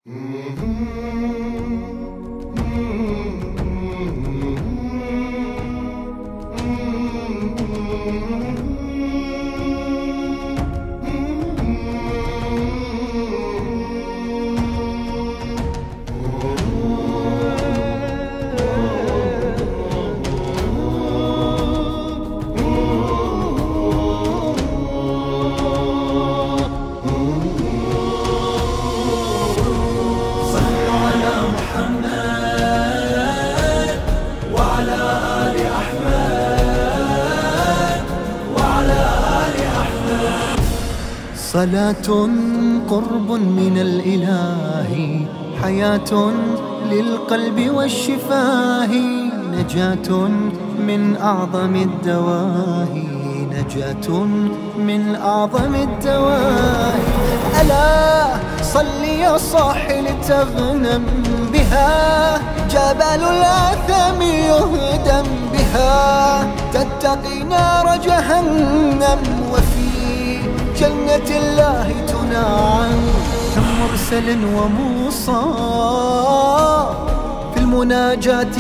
صلاة قرب من الإله، حياة للقلب والشفاه، نجاة من أعظم الدواهي، نجاة من أعظم الدواهي. ألا صل يا صاحي لتغنم بها، جبل الآثام يهدم بها، تتقي نار جهنم وفي جنة الله تنعم. كم مرسل وموصى في المناجاة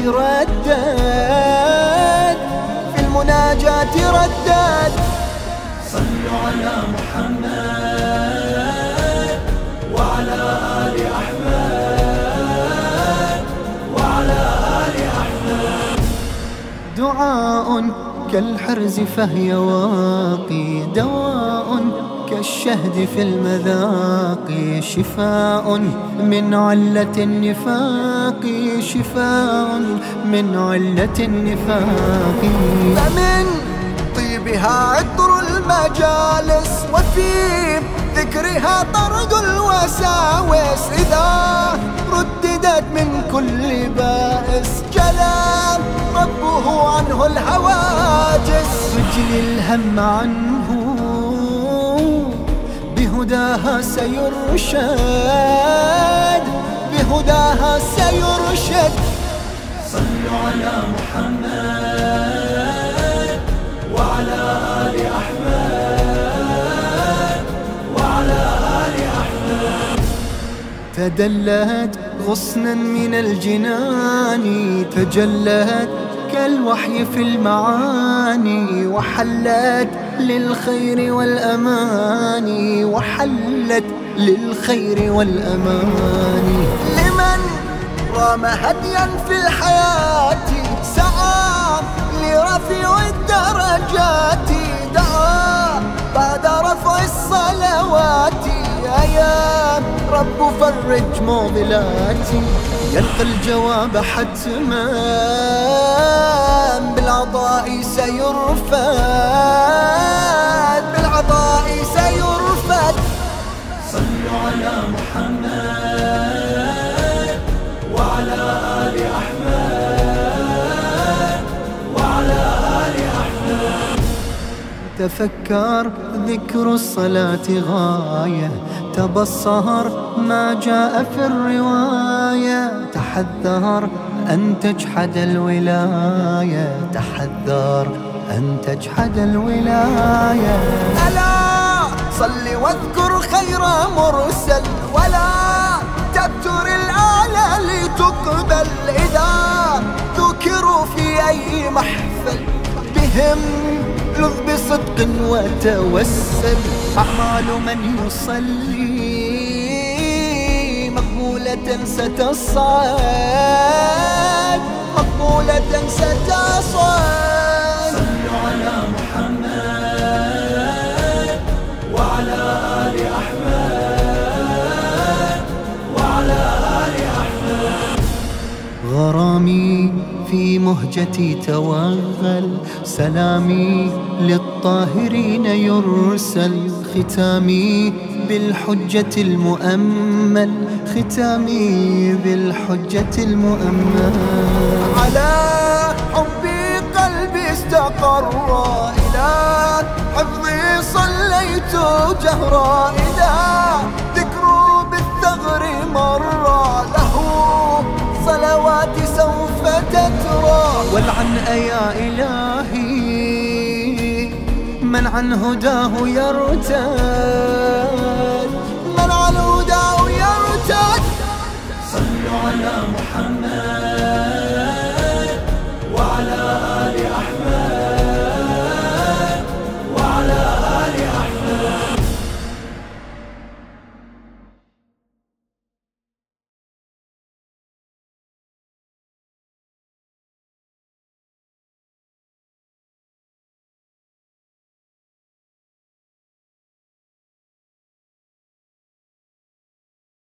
ردد، في المناجاة ردد. صلوا على محمد وعلى آل أحمد وعلى آل أحمد. دعاء كالحرز فهي واقي، دواء كالشهد في المذاق، شفاء من علة النفاق، شفاء من علة النفاق. فمن طيبها عطر المجالس، وفي ذكرها طرد الوساوس، إذا رددت من كل بائس جلى ربه عنه الهواجس. رجل الهم عنه بهداها سيرشد، بهداها سيرشد. صلوا على محمد وعلى آل أحمد وعلى آل أحمد. تدلت غصنا من الجنان، تجلت كالوحي في المعاني، وحلت للخير والأمان، وحلت للخير والأمان. لمن رام هديا في الحياة، سعى لرفيع الدرجات، دعا بعد رفع الصلوات، يا رب فرج معضلاتي. يلقى الجواب حتما بالعطاء سيرفد، بالعطاء سيرفد. صلوا على محمد وعلى آل أحمد وعلى آل أحمد. تفكر ذكر الصلاة غاية، تبصر ما جاء في الرواية، تحذر أن تجحد الولاية، تحذر أن تجحد الولاية. ألا صل واذكر خير مرسل، ولا تبتر الآلة لتقبل، إذا ذكروا في أي محفل بهم لذ بصدق وتوسل. أعمال من يصلي مقبولة ستصعد، مقبولة ستصعد. صلوا على محمد وعلى آل أحمد وعلى آل أحمد. غرامي في مهجتي توغل، سلامي للطاهرين يرسل، ختامي بالحجة المؤمل، ختامي بالحجة المؤمل. على حبي قلبي استقر، إلى حفظي صليت جهرا، إذا ذكروا بالثغر مر له صلواتي سوف تترى. والعن يا إلهي من عن هداه يرتد،